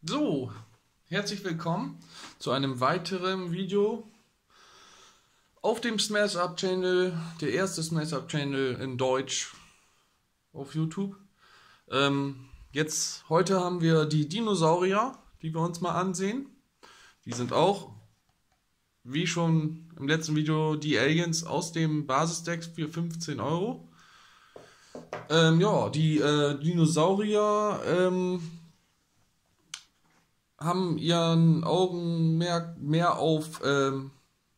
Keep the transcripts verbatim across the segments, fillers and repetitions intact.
So, herzlich willkommen zu einem weiteren Video auf dem Smash Up Channel, der erste Smash Up Channel in Deutsch auf YouTube. Ähm, jetzt, heute haben wir die Dinosaurier, die wir uns mal ansehen. Die sind auch, wie schon im letzten Video, die Aliens aus dem Basisdeck für fünfzehn Euro. Ähm, ja, die äh, Dinosaurier ähm, haben ihren Augenmerk mehr auf ähm,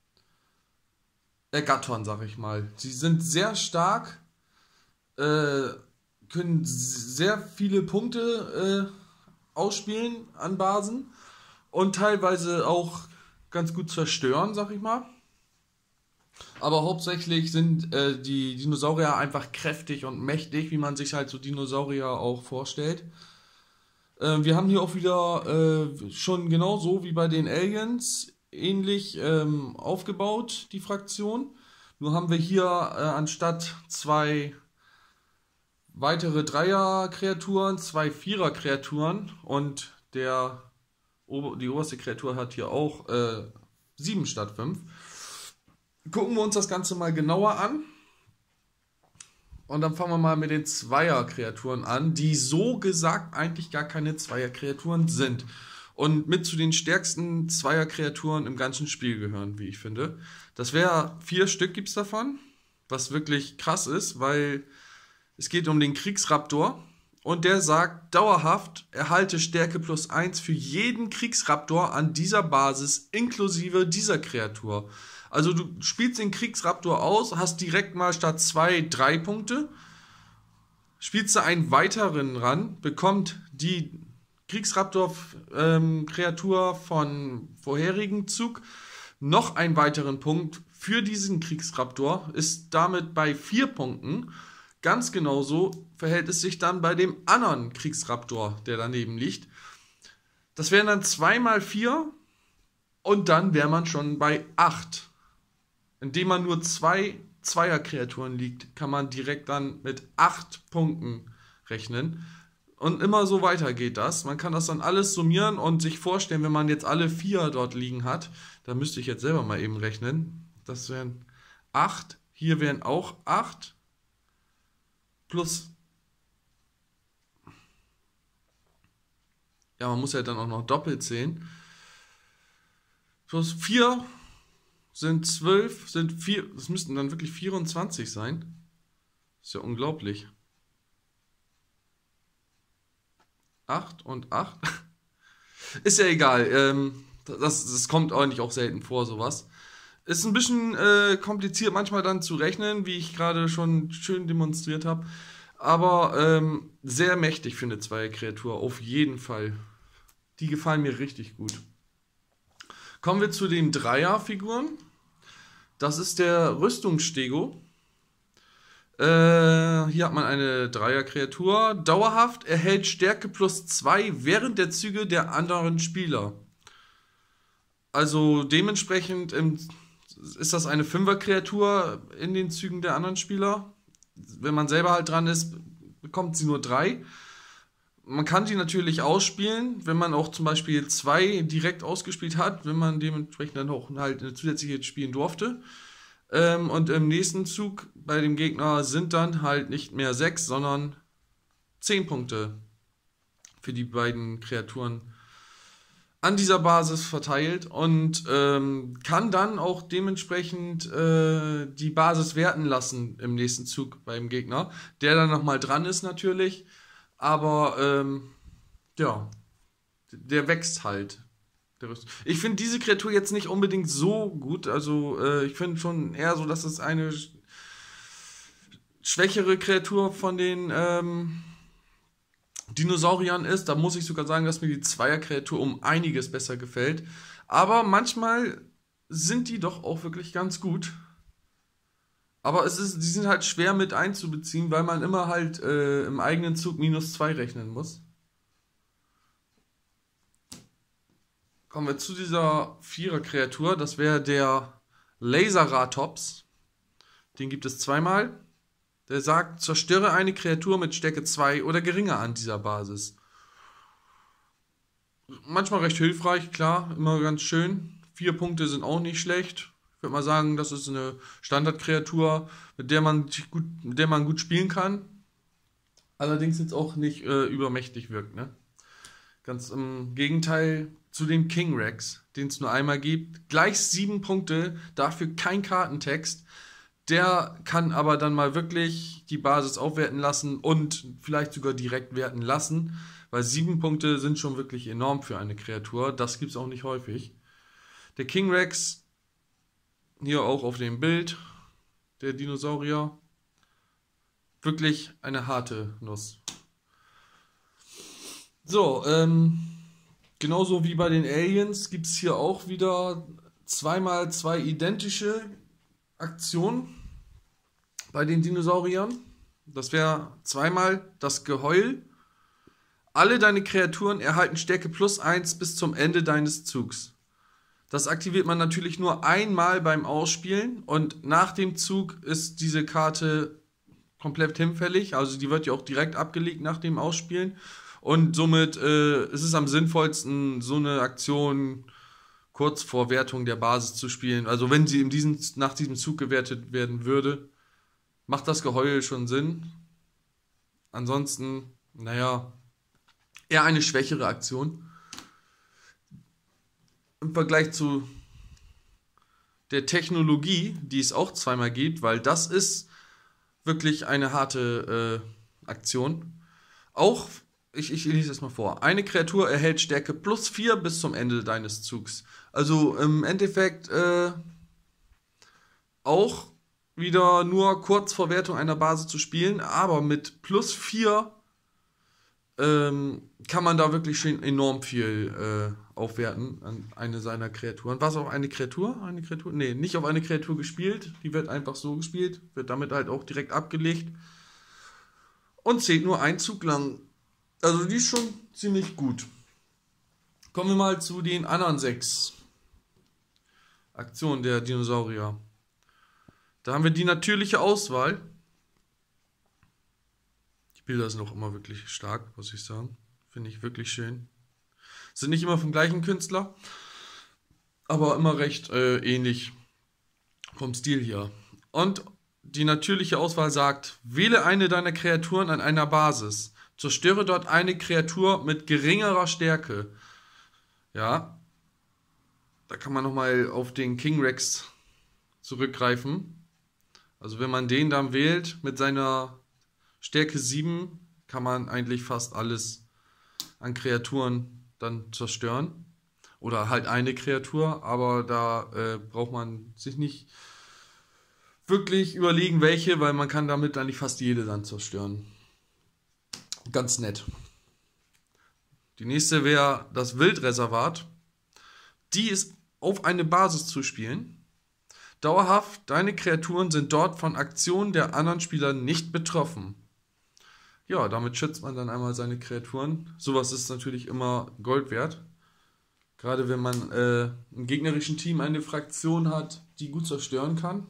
Ergattern, sag ich mal. Sie sind sehr stark, äh, können sehr viele Punkte äh, ausspielen an Basen und teilweise auch ganz gut zerstören, sag ich mal. Aber hauptsächlich sind äh, die Dinosaurier einfach kräftig und mächtig, wie man sich halt so Dinosaurier auch vorstellt. Äh, wir haben hier auch wieder äh, schon genauso wie bei den Aliens ähnlich ähm, aufgebaut, die Fraktion. Nur haben wir hier äh, anstatt zwei weitere Dreier-Kreaturen, zwei Vierer-Kreaturen und der, die oberste Kreatur hat hier auch äh, sieben statt fünf. Gucken wir uns das Ganze mal genauer an. Und dann fangen wir mal mit den Zweier-Kreaturen an, die so gesagt eigentlich gar keine Zweier-Kreaturen sind. Und mit zu den stärksten Zweier-Kreaturen im ganzen Spiel gehören, wie ich finde. Das wäre, vier Stück gibt es davon, was wirklich krass ist, weil es geht um den Kriegsraptor. Und der sagt dauerhaft, erhalte Stärke plus eins für jeden Kriegsraptor an dieser Basis, inklusive dieser Kreatur. Also du spielst den Kriegsraptor aus, hast direkt mal statt zwei, drei Punkte. Spielst du einen weiteren ran, bekommt die Kriegsraptor-Kreatur ähm, von vorherigen Zug noch einen weiteren Punkt für diesen Kriegsraptor, ist damit bei vier Punkten. Ganz genauso verhält es sich dann bei dem anderen Kriegsraptor, der daneben liegt. Das wären dann zwei mal vier und dann wäre man schon bei acht. Indem man nur zwei Zweier-Kreaturen liegt, kann man direkt dann mit acht Punkten rechnen. Und immer so weiter geht das. Man kann das dann alles summieren und sich vorstellen, wenn man jetzt alle vier dort liegen hat, da müsste ich jetzt selber mal eben rechnen. Das wären acht, hier wären auch acht. Plus, ja, man muss ja dann auch noch doppelt zählen. Plus vier sind zwölf, sind vier, das müssten dann wirklich vierundzwanzig sein. Das ist ja unglaublich. acht und acht. Ist ja egal. Ähm, das, das kommt eigentlich auch selten vor, sowas. Ist ein bisschen äh, kompliziert manchmal dann zu rechnen, wie ich gerade schon schön demonstriert habe. Aber ähm, sehr mächtig für eine Zweier-Kreatur, auf jeden Fall. Die gefallen mir richtig gut. Kommen wir zu den Dreier-Figuren. Das ist der Rüstungsstego. Äh, hier hat man eine Dreier-Kreatur. Dauerhaft erhält Stärke plus zwei während der Züge der anderen Spieler. Also dementsprechend ähm, ist das eine Fünfer-Kreatur in den Zügen der anderen Spieler. Wenn man selber halt dran ist, bekommt sie nur drei. Man kann die natürlich ausspielen, wenn man auch zum Beispiel zwei direkt ausgespielt hat, wenn man dementsprechend dann auch halt eine zusätzliche spielen durfte. Ähm, und im nächsten Zug bei dem Gegner sind dann halt nicht mehr sechs, sondern zehn Punkte für die beiden Kreaturen an dieser Basis verteilt und ähm, kann dann auch dementsprechend äh, die Basis werten lassen im nächsten Zug beim Gegner, der dann nochmal dran ist natürlich. Aber, ähm, ja, der wächst halt. Der ich finde diese Kreatur jetzt nicht unbedingt so gut. Also, äh, ich finde schon eher so, dass es eine sch schwächere Kreatur von den ähm, Dinosauriern ist. Da muss ich sogar sagen, dass mir die Zweier-Kreatur um einiges besser gefällt. Aber manchmal sind die doch auch wirklich ganz gut. Aber es ist, die sind halt schwer mit einzubeziehen, weil man immer halt äh, im eigenen Zug minus zwei rechnen muss. Kommen wir zu dieser Vierer-Kreatur. Das wäre der Laserratops. Den gibt es zweimal. Der sagt, zerstöre eine Kreatur mit Stärke zwei oder geringer an dieser Basis. manchmal recht hilfreich, klar, immer ganz schön. Vier Punkte sind auch nicht schlecht. Ich würde mal sagen, das ist eine Standardkreatur, mit der man gut, mit der man gut spielen kann. Allerdings jetzt auch nicht äh, übermächtig wirkt, ne? Ganz im Gegenteil zu dem King Rex, den es nur einmal gibt. Gleich sieben Punkte, dafür kein Kartentext. Der kann aber dann mal wirklich die Basis aufwerten lassen und vielleicht sogar direkt werten lassen, weil sieben Punkte sind schon wirklich enorm für eine Kreatur. Das gibt es auch nicht häufig. Der King Rex, hier auch auf dem Bild, der Dinosaurier, wirklich eine harte Nuss. So, ähm, genauso wie bei den Aliens gibt es hier auch wieder zweimal zwei identische Aktionen bei den Dinosauriern. Das wäre zweimal das Geheul. Alle deine Kreaturen erhalten Stärke plus eins bis zum Ende deines Zugs. Das aktiviert man natürlich nur einmal beim Ausspielen und nach dem Zug ist diese Karte komplett hinfällig. Also die wird ja auch direkt abgelegt nach dem Ausspielen. Und somit äh, ist es am sinnvollsten, so eine Aktion kurz vor Wertung der Basis zu spielen. Also wenn sie in diesem, nach diesem Zug gewertet werden würde, macht das Geheul schon Sinn. Ansonsten, naja, eher eine schwächere Aktion. Im Vergleich zu der Technologie, die es auch zweimal gibt, weil das ist wirklich eine harte äh, Aktion. Auch Ich, ich lese das mal vor. Eine Kreatur erhält Stärke plus vier bis zum Ende deines Zugs. Also im Endeffekt äh, auch wieder nur kurz vor Wertung einer Basis zu spielen, aber mit plus vier ähm, kann man da wirklich schon enorm viel äh, aufwerten an eine seiner Kreaturen. Was auf eine Kreatur? Eine Kreatur? Nee, nicht auf eine Kreatur gespielt. Die wird einfach so gespielt, wird damit halt auch direkt abgelegt und zählt nur einen Zug lang. Also die ist schon ziemlich gut. Kommen wir mal zu den anderen sechs Aktionen der Dinosaurier. Da haben wir die natürliche Auswahl. Die Bilder sind auch immer wirklich stark, muss ich sagen. Finde ich wirklich schön. Sind nicht immer vom gleichen Künstler, aber immer recht äh, ähnlich vom Stil hier. Und die natürliche Auswahl sagt, wähle eine deiner Kreaturen an einer Basis. Zerstöre dort eine Kreatur mit geringerer Stärke. Ja, da kann man nochmal auf den King Rex zurückgreifen. Also wenn man den dann wählt mit seiner Stärke sieben, kann man eigentlich fast alles an Kreaturen dann zerstören. Oder halt eine Kreatur, aber da äh, braucht man sich nicht wirklich überlegen, welche, weil man kann damit eigentlich fast jede dann zerstören. Ganz nett. Die nächste wäre das Wildreservat. Die ist auf eine Basis zu spielen. Dauerhaft, deine Kreaturen sind dort von Aktionen der anderen Spieler nicht betroffen. Ja, damit schützt man dann einmal seine Kreaturen. Sowas ist natürlich immer Gold wert. Gerade wenn man äh, im gegnerischen Team eine Fraktion hat, die gut zerstören kann.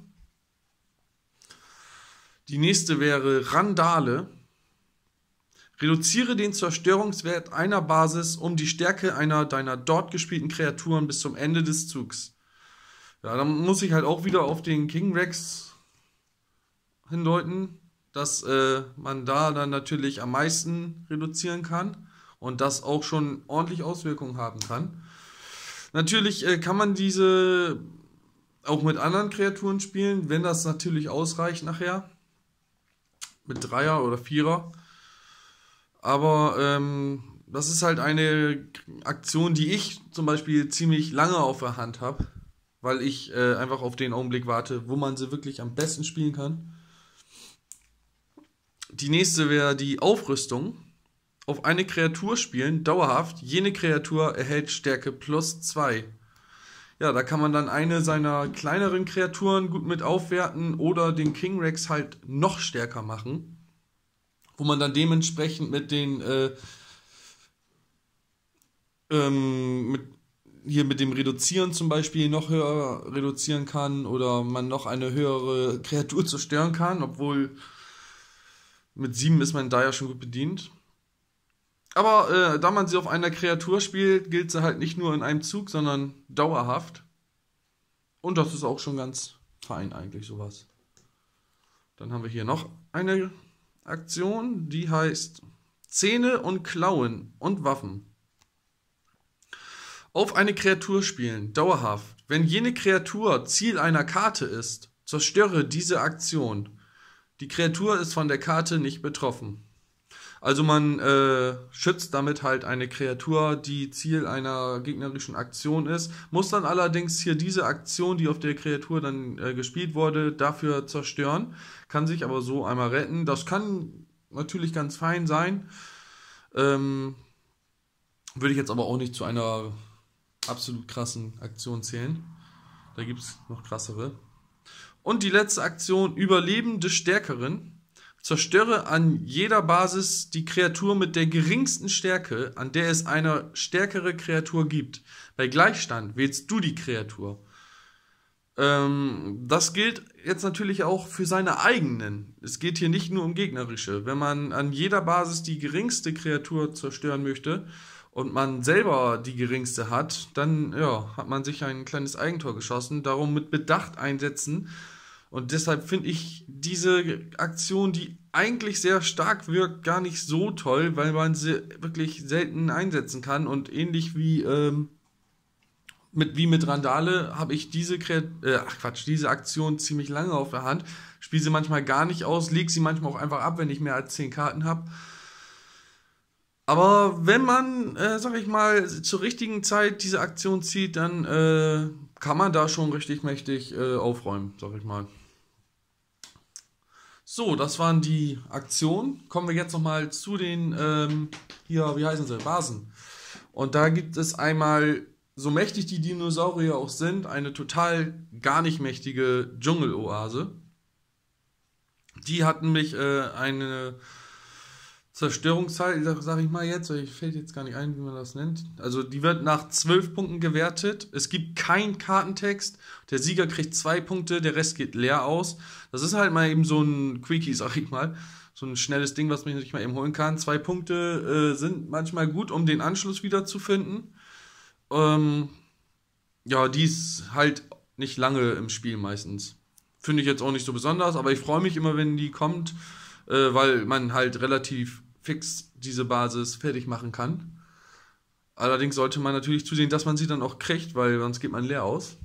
Die nächste wäre Randale. Reduziere den Zerstörungswert einer Basis um die Stärke einer deiner dort gespielten Kreaturen bis zum Ende des Zugs. Ja, dann muss ich halt auch wieder auf den King Rex hindeuten, dass äh, man da dann natürlich am meisten reduzieren kann und das auch schon ordentlich Auswirkungen haben kann. Natürlich äh, kann man diese auch mit anderen Kreaturen spielen, wenn das natürlich ausreicht nachher. Mit Dreier oder Vierer. Aber ähm, das ist halt eine Aktion, die ich zum Beispiel ziemlich lange auf der Hand habe, weil ich äh, einfach auf den Augenblick warte, wo man sie wirklich am besten spielen kann. Die nächste wäre die Aufrüstung. Auf eine Kreatur spielen, dauerhaft. Jene Kreatur erhält Stärke plus zwei. Ja, da kann man dann eine seiner kleineren Kreaturen gut mit aufwerten oder den King Rex halt noch stärker machen. Wo man dann dementsprechend mit den äh, ähm, mit, hier mit dem Reduzieren zum Beispiel noch höher reduzieren kann oder man noch eine höhere Kreatur zerstören kann, obwohl mit sieben ist man da ja schon gut bedient. Aber äh, da man sie auf einer Kreatur spielt, gilt sie halt nicht nur in einem Zug, sondern dauerhaft. Und das ist auch schon ganz fein eigentlich sowas. Dann haben wir hier noch eine Aktion, die heißt Zähne und Klauen und Waffen. Auf eine Kreatur spielen, dauerhaft. Wenn jene Kreatur Ziel einer Karte ist, zerstöre diese Aktion. Die Kreatur ist von der Karte nicht betroffen. Also man äh, schützt damit halt eine Kreatur, die Ziel einer gegnerischen Aktion ist, muss dann allerdings hier diese Aktion, die auf der Kreatur dann äh, gespielt wurde, dafür zerstören, kann sich aber so einmal retten. Das kann natürlich ganz fein sein, ähm, würde ich jetzt aber auch nicht zu einer absolut krassen Aktion zählen. Da gibt es noch krassere. Und die letzte Aktion, Überleben des Stärkeren. Zerstöre an jeder Basis die Kreatur mit der geringsten Stärke, an der es eine stärkere Kreatur gibt. Bei Gleichstand wählst du die Kreatur. Ähm, das gilt jetzt natürlich auch für seine eigenen. Es geht hier nicht nur um gegnerische. Wenn man an jeder Basis die geringste Kreatur zerstören möchte und man selber die geringste hat, dann ja, hat man sich ein kleines Eigentor geschossen. Darum mit Bedacht einsetzen. Und deshalb finde ich diese Aktion, die eigentlich sehr stark wirkt, gar nicht so toll, weil man sie wirklich selten einsetzen kann. Und ähnlich wie, ähm, mit, wie mit Randale habe ich diese, äh, ach Quatsch, diese Aktion ziemlich lange auf der Hand. Spiele sie manchmal gar nicht aus, lege sie manchmal auch einfach ab, wenn ich mehr als zehn Karten habe. Aber wenn man, äh, sag ich mal, zur richtigen Zeit diese Aktion zieht, dann äh, kann man da schon richtig mächtig äh, aufräumen, sag ich mal. So, das waren die Aktionen. Kommen wir jetzt nochmal zu den, ähm, hier, wie heißen sie, Basen. Und da gibt es einmal, so mächtig die Dinosaurier auch sind, eine total gar nicht mächtige Dschungeloase. Die hat nämlich äh, eine Zerstörungszeit, sag, sag ich mal jetzt, ich fällt jetzt gar nicht ein, wie man das nennt. Also die wird nach zwölf Punkten gewertet. Es gibt keinen Kartentext. Der Sieger kriegt zwei Punkte, der Rest geht leer aus. Das ist halt mal eben so ein Quickie, sag ich mal. So ein schnelles Ding, was man nicht mal eben holen kann. Zwei Punkte äh, sind manchmal gut, um den Anschluss wieder zu finden. Ähm, ja, die ist halt nicht lange im Spiel meistens. Finde ich jetzt auch nicht so besonders, aber ich freue mich immer, wenn die kommt, äh, weil man halt relativ fix diese Basis fertig machen kann. Allerdings sollte man natürlich zusehen, dass man sie dann auch kriegt, weil sonst geht man leer aus.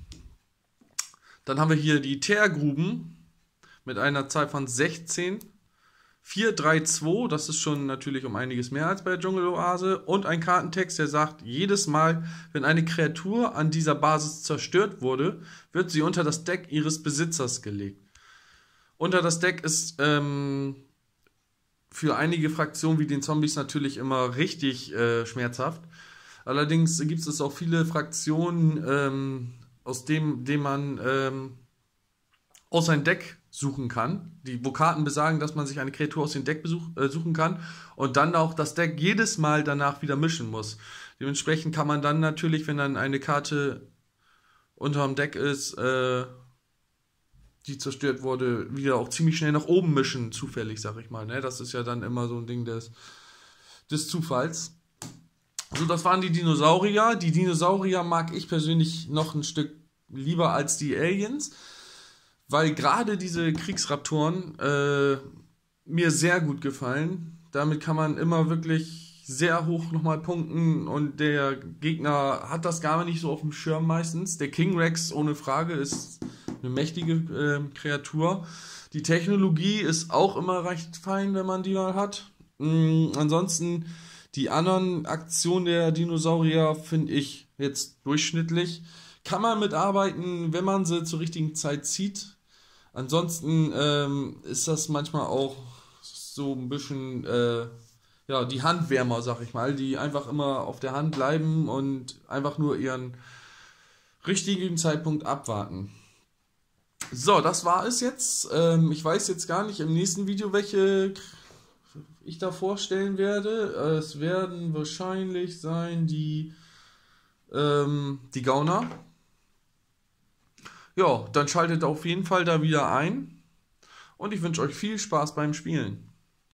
Dann haben wir hier die Teergruben mit einer Zahl von sechzehn. vier, drei, zwei, das ist schon natürlich um einiges mehr als bei der Dschungeloase. Und ein Kartentext, der sagt, jedes Mal, wenn eine Kreatur an dieser Basis zerstört wurde, wird sie unter das Deck ihres Besitzers gelegt. Unter das Deck ist ähm, für einige Fraktionen wie den Zombies natürlich immer richtig äh, schmerzhaft. Allerdings gibt es auch viele Fraktionen, ähm, aus dem, dem man ähm, aus sein Deck suchen kann, die wo Karten besagen, dass man sich eine Kreatur aus dem Deck besuch, äh, suchen kann und dann auch das Deck jedes Mal danach wieder mischen muss. Dementsprechend kann man dann natürlich, wenn dann eine Karte unterm Deck ist, äh, die zerstört wurde, wieder auch ziemlich schnell nach oben mischen, zufällig, sag ich mal. Ne? Das ist ja dann immer so ein Ding des, des Zufalls. So, das waren die Dinosaurier. Die Dinosaurier mag ich persönlich noch ein Stück lieber als die Aliens, weil gerade diese Kriegsraptoren äh, mir sehr gut gefallen. Damit kann man immer wirklich sehr hoch nochmal punkten und der Gegner hat das gar nicht so auf dem Schirm meistens. Der King Rex ohne Frage ist eine mächtige äh, Kreatur. Die Technologie ist auch immer recht fein, wenn man die mal hat. Mhm, ansonsten die anderen Aktionen der Dinosaurier finde ich jetzt durchschnittlich. Kann man mitarbeiten, wenn man sie zur richtigen Zeit zieht. Ansonsten ähm, ist das manchmal auch so ein bisschen äh, ja, die Handwärmer, sag ich mal, die einfach immer auf der Hand bleiben und einfach nur ihren richtigen Zeitpunkt abwarten. So, das war es jetzt. Ähm, ich weiß jetzt gar nicht im nächsten Video, welche ich da vorstellen werde. Es werden wahrscheinlich sein die, ähm, die Gauner. Ja, dann schaltet auf jeden Fall da wieder ein und ich wünsche euch viel Spaß beim Spielen.